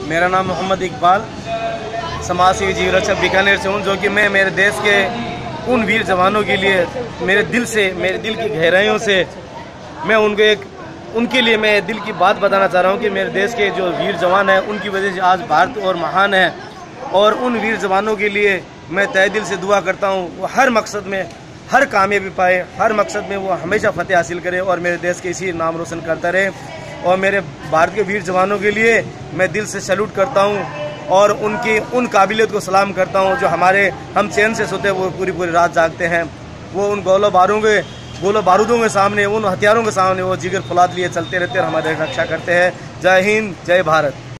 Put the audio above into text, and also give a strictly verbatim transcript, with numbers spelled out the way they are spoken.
मेरा नाम मोहम्मद इकबाल, समाज सेवी जीव रक्षक बीकानेर से हूँ, जो कि मैं मेरे देश के उन वीर जवानों के लिए मेरे दिल से, मेरे दिल की गहराइयों से मैं उनको एक उनके लिए मैं दिल की बात बताना चाह रहा हूँ कि मेरे देश के जो वीर जवान हैं उनकी वजह से आज भारत और महान है। और उन वीर जवानों के लिए मैं तहे दिल से दुआ करता हूँ वो हर मकसद में हर कामयाबी पाए, हर मकसद में वो हमेशा फतेह हासिल करे और मेरे देश के इसी नाम रोशन करता रहे। और मेरे भारत के वीर जवानों के लिए मैं दिल से सैल्यूट करता हूँ और उनकी उन काबिलियत को सलाम करता हूँ जो हमारे हम चैन से सोते वो पूरी पूरी रात जागते हैं। वो उन गोलो बारूदों के गोलो बारूदों के सामने, उन हथियारों के सामने वो जिगर फौलाद लिए चलते रहते हैं और हमारी रक्षा करते हैं। जय हिंद, जय भारत।